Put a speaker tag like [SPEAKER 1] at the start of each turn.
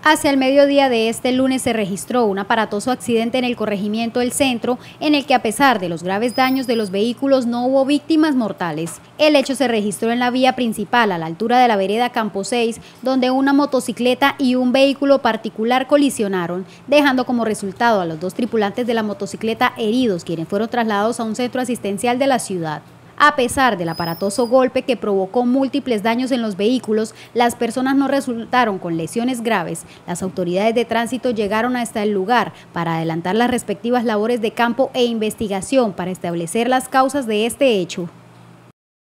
[SPEAKER 1] Hacia el mediodía de este lunes se registró un aparatoso accidente en el corregimiento El Centro, en el que a pesar de los graves daños de los vehículos no hubo víctimas mortales. El hecho se registró en la vía principal a la altura de la vereda Campo 6, donde una motocicleta y un vehículo particular colisionaron, dejando como resultado a los dos tripulantes de la motocicleta heridos, quienes fueron trasladados a un centro asistencial de la ciudad. A pesar del aparatoso golpe que provocó múltiples daños en los vehículos, las personas no resultaron con lesiones graves. Las autoridades de tránsito llegaron hasta el lugar para adelantar las respectivas labores de campo e investigación para establecer las causas de este hecho.